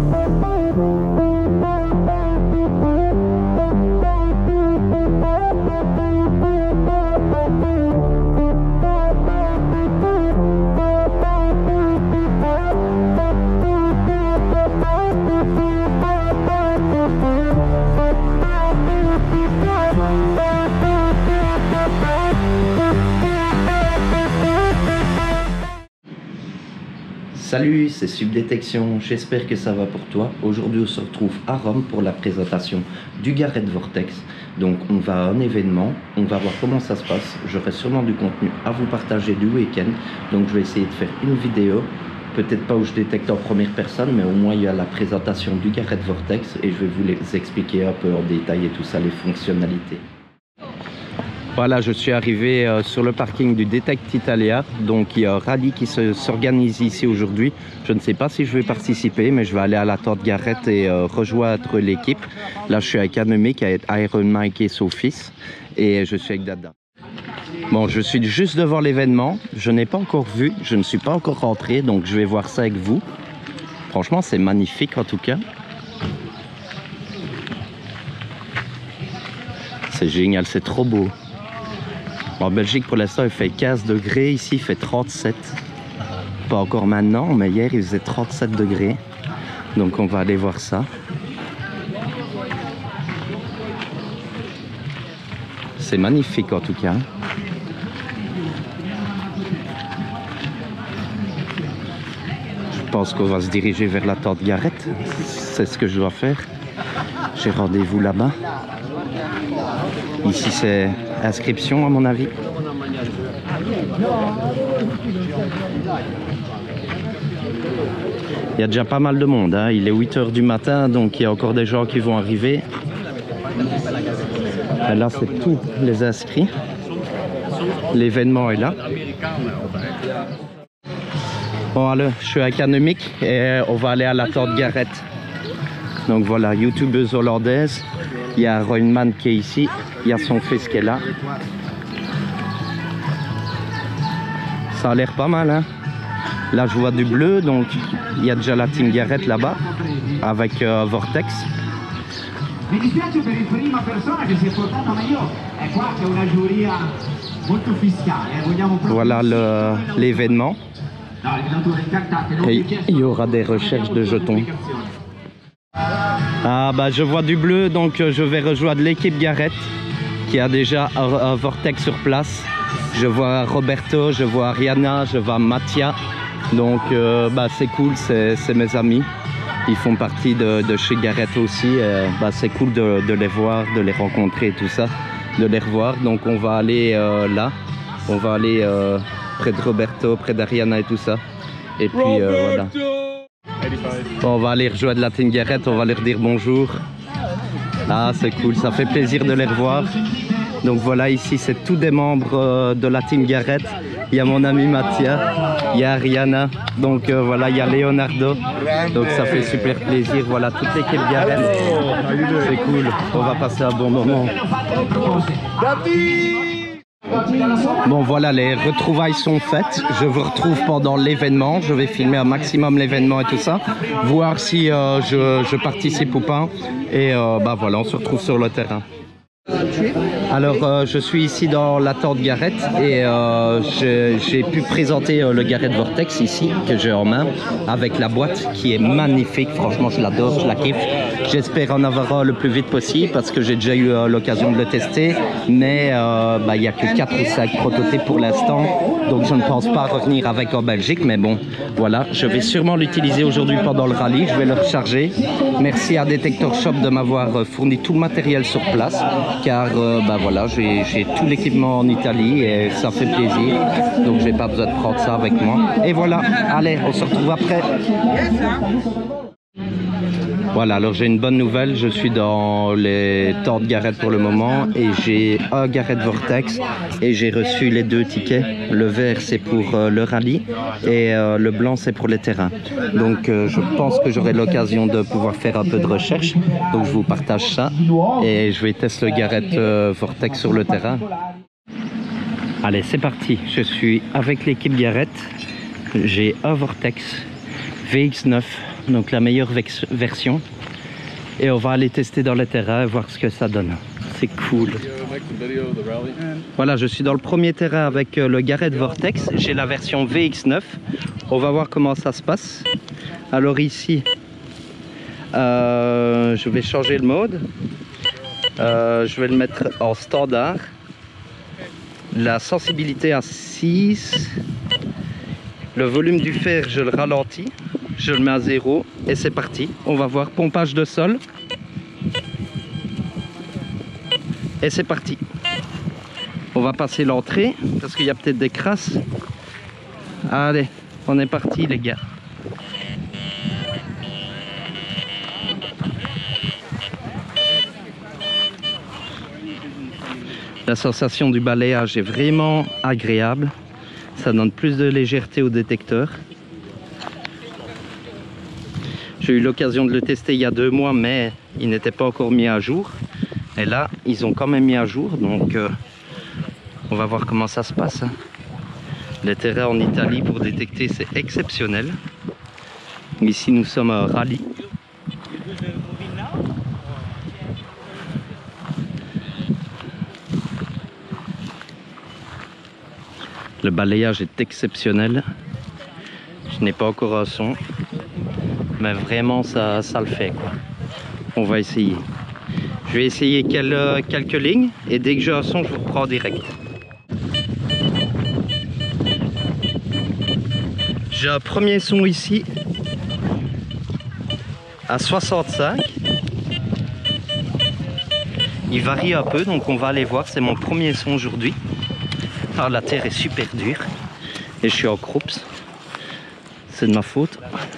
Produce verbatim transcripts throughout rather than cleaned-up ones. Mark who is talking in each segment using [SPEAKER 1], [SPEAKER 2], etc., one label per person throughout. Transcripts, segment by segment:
[SPEAKER 1] Salut, c'est Subdétection, j'espère que ça va pour toi. Aujourd'hui on se retrouve à Rome pour la présentation du Garrett Vortex. Donc on va à un événement, on va voir comment ça se passe. J'aurai sûrement du contenu à vous partager du week-end. Donc je vais essayer de faire une vidéo, peut-être pas où je détecte en première personne, mais au moins il y a la présentation du Garrett Vortex et je vais vous les expliquer un peu en détail et tout ça, les fonctionnalités. Voilà, je suis arrivé euh, sur le parking du Detect Italia. Donc il y a un rallye qui s'organise ici aujourd'hui. Je ne sais pas si je vais participer, mais je vais aller à la Torre Garrett et euh, rejoindre l'équipe. Là, je suis avec Annemiek, avec Iron Mike et son fils. Et je suis avec Dada. Bon, je suis juste devant l'événement. Je n'ai pas encore vu, je ne suis pas encore rentré. Donc je vais voir ça avec vous. Franchement, c'est magnifique en tout cas. C'est génial, c'est trop beau. En Belgique, pour l'instant, il fait quinze degrés. Ici, il fait trente-sept. Pas encore maintenant, mais hier, il faisait trente-sept degrés. Donc, on va aller voir ça. C'est magnifique, en tout cas. Je pense qu'on va se diriger vers la Torre Garrett. C'est ce que je dois faire. J'ai rendez-vous là-bas. Ici, c'est inscription, à mon avis. Il y a déjà pas mal de monde, hein. Il est huit heures du matin, donc il y a encore des gens qui vont arriver. Et là, c'est tous les inscrits. L'événement est là. Bon, alors, je suis avec Annemiek et on va aller à la Torre Garrett. Donc voilà, youtubeuse hollandaise. Il y a Royman qui est ici. Il y a son fils qui est là. Ça a l'air pas mal, hein. Là, je vois du bleu, donc il y a déjà la Team Garrett là-bas avec euh, Vortex. Voilà l'événement. Et il y aura des recherches de jetons. Ah bah je vois du bleu, donc je vais rejoindre l'équipe Garrett qui a déjà un, un Vortex sur place. Je vois Roberto, je vois Ariana, je vois Mattia. Donc euh, bah, c'est cool, c'est mes amis. Ils font partie de, de chez Garrett aussi. Euh, bah, c'est cool de, de les voir, de les rencontrer et tout ça, de les revoir. Donc on va aller euh, là, on va aller euh, près de Roberto, près d'Ariana et tout ça. Et puis euh, voilà. Bon, on va aller rejoindre la Team Garrett, on va leur dire bonjour. Ah, c'est cool, ça fait plaisir de les revoir. Donc voilà, ici c'est tous des membres de la Team Garrett. Il y a mon ami Mattia, il y a Ariana, donc euh, voilà, il y a Leonardo. Donc ça fait super plaisir, voilà, toute l'équipe Garrett. C'est cool, on va passer un bon moment. Bon voilà, les retrouvailles sont faites. Je vous retrouve pendant l'événement. Je vais filmer un maximum l'événement et tout ça. Voir si euh, je, je participe ou pas. Et euh, bah voilà, on se retrouve sur le terrain. Alors euh, je suis ici dans la Torre Garrett et euh, j'ai pu présenter euh, le Garrett Vortex ici que j'ai en main avec la boîte qui est magnifique. Franchement je l'adore, je la kiffe. J'espère en avoir un le plus vite possible parce que j'ai déjà eu euh, l'occasion de le tester, mais euh, bah, il n'y a que quatre ou cinq prototypes pour l'instant, donc je ne pense pas revenir avec en Belgique, mais bon voilà, je vais sûrement l'utiliser aujourd'hui pendant le rallye. Je vais le recharger. Merci à Detector Shop de m'avoir fourni tout le matériel sur place, car euh, bah voilà, j'ai tout l'équipement en Italie et ça fait plaisir, donc j'ai pas besoin de prendre ça avec moi. Et voilà, allez, on se retrouve après. Voilà, alors j'ai une bonne nouvelle, je suis dans les Torres Garrett pour le moment et j'ai un Garrett Vortex et j'ai reçu les deux tickets. Le vert c'est pour euh, le rallye et euh, le blanc c'est pour les terrains. Donc euh, je pense que j'aurai l'occasion de pouvoir faire un peu de recherche, donc je vous partage ça et je vais tester le Garrett euh, Vortex sur le terrain. Allez, c'est parti, je suis avec l'équipe Garrett, j'ai un Vortex V X neuf donc la meilleure version. Et on va aller tester dans le terrain et voir ce que ça donne. C'est cool. Voilà, je suis dans le premier terrain avec le Garrett Vortex. J'ai la version V X neuf. On va voir comment ça se passe. Alors ici, euh, je vais changer le mode. Euh, je vais le mettre en standard. La sensibilité à six. Le volume du fer, je le ralentis. Je le mets à zéro et c'est parti. On va voir pompage de sol. Et c'est parti. On va passer l'entrée parce qu'il y a peut-être des crasses. Allez, on est parti les gars. La sensation du balayage est vraiment agréable. Ça donne plus de légèreté au détecteur. J'ai eu l'occasion de le tester il y a deux mois, mais il n'était pas encore mis à jour. Et là, ils ont quand même mis à jour, donc euh, on va voir comment ça se passe. Hein. Les terrains en Italie pour détecter, c'est exceptionnel. Ici, nous sommes à Rallye. Le balayage est exceptionnel. Je n'ai pas encore un son, mais vraiment ça, ça le fait quoi. On va essayer. Je vais essayer quelques, quelques lignes et dès que j'ai un son, je vous reprends direct. J'ai un premier son ici à soixante-cinq. Il varie un peu, donc on va aller voir. C'est mon premier son aujourd'hui. Alors la terre est super dure et je suis en croups. C'est de ma faute.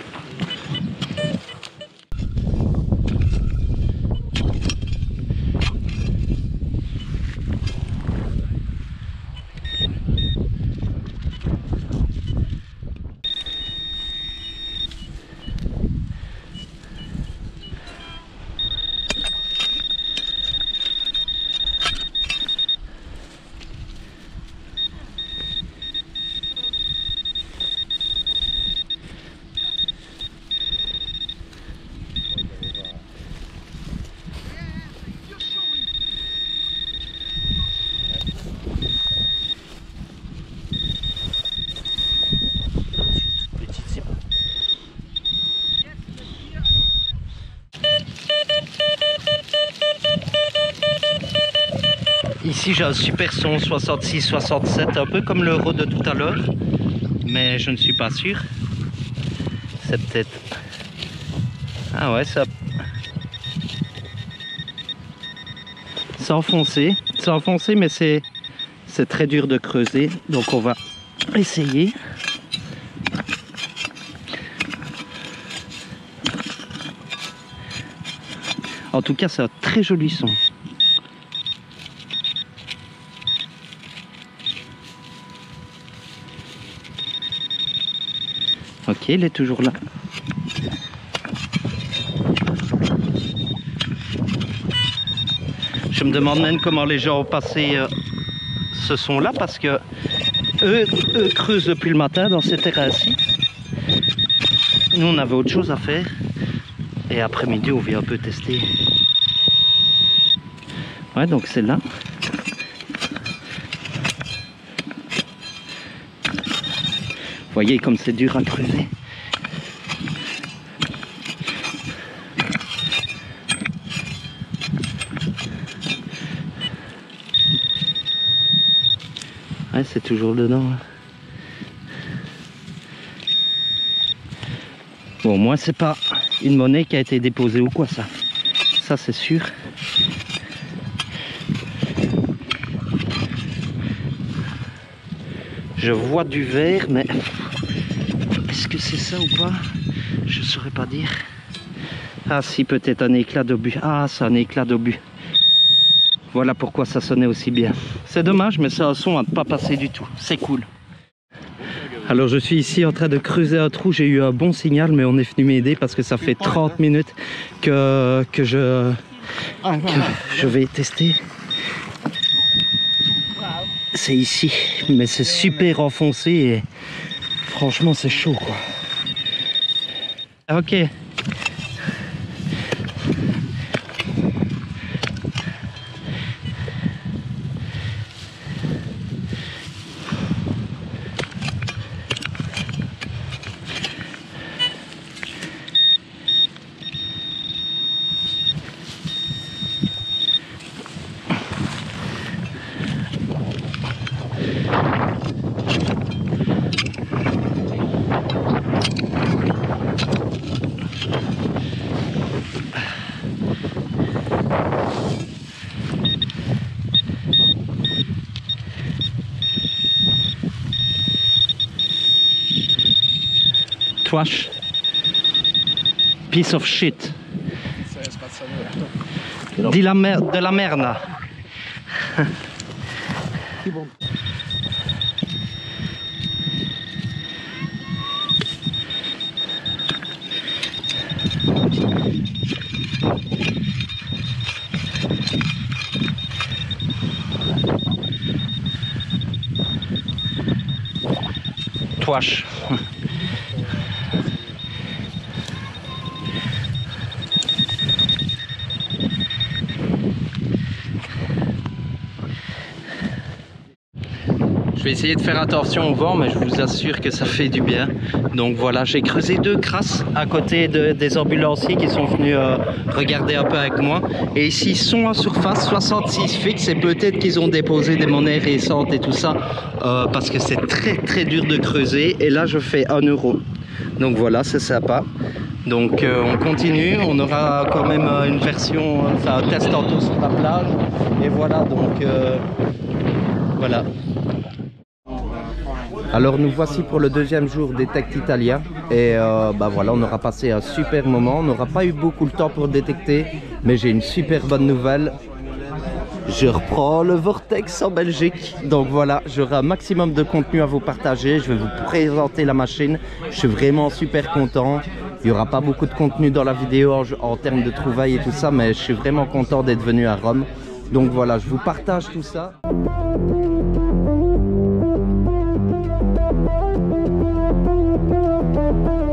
[SPEAKER 1] Ici j'ai un super son soixante-six soixante-sept, un peu comme l'euro de tout à l'heure, mais je ne suis pas sûr. C'est peut-être... Ah ouais, ça... C'est enfoncé, c'est enfoncé mais c'est c'est très dur de creuser, donc on va essayer. En tout cas c'est un très joli son. Ok, il est toujours là. Je me demande même comment les gens ont passé euh, ce son-là, parce que eux, eux creusent depuis le matin dans ces terrains-ci. Nous, on avait autre chose à faire. Et après-midi, on vient un peu tester. Ouais, donc c'est là. Vous voyez comme c'est dur à creuser. Ouais, c'est toujours dedans. Bon, moi c'est pas une monnaie qui a été déposée ou quoi ça. Ça c'est sûr. Je vois du verre, mais est-ce que c'est ça ou pas? Je saurais pas dire. Ah si, peut-être un éclat d'obus. Ah, c'est un éclat d'obus. Voilà pourquoi ça sonnait aussi bien. C'est dommage, mais c'est un son à ne pas passer du tout. C'est cool. Alors je suis ici en train de creuser un trou. J'ai eu un bon signal, mais on est venu m'aider parce que ça fait trente minutes que, que, je, que je vais tester. C'est ici, mais c'est super enfoncé et franchement c'est chaud quoi. Ok. Trash. Piece of shit. Di la mer de la merda. Trash. Je vais essayer de faire attention au vent, mais je vous assure que ça fait du bien. Donc voilà, j'ai creusé deux crasses à côté de, des ambulanciers qui sont venus euh, regarder un peu avec moi. Et ici, ils sont en surface, soixante-six fixes, et peut-être qu'ils ont déposé des monnaies récentes et tout ça, euh, parce que c'est très très dur de creuser. Et là, je fais un euro. Donc voilà, c'est sympa. Donc euh, on continue, on aura quand même euh, une version, enfin un test tantôt sur la plage. Et voilà, donc euh, voilà. Alors nous voici pour le deuxième jour Detect Italia et euh, bah voilà, on aura passé un super moment. On n'aura pas eu beaucoup de temps pour détecter, mais j'ai une super bonne nouvelle. Je reprends le Vortex en Belgique. Donc voilà, j'aurai un maximum de contenu à vous partager. Je vais vous présenter la machine. Je suis vraiment super content. Il n'y aura pas beaucoup de contenu dans la vidéo en, en termes de trouvailles et tout ça, mais je suis vraiment content d'être venu à Rome. Donc voilà, je vous partage tout ça. Thank you.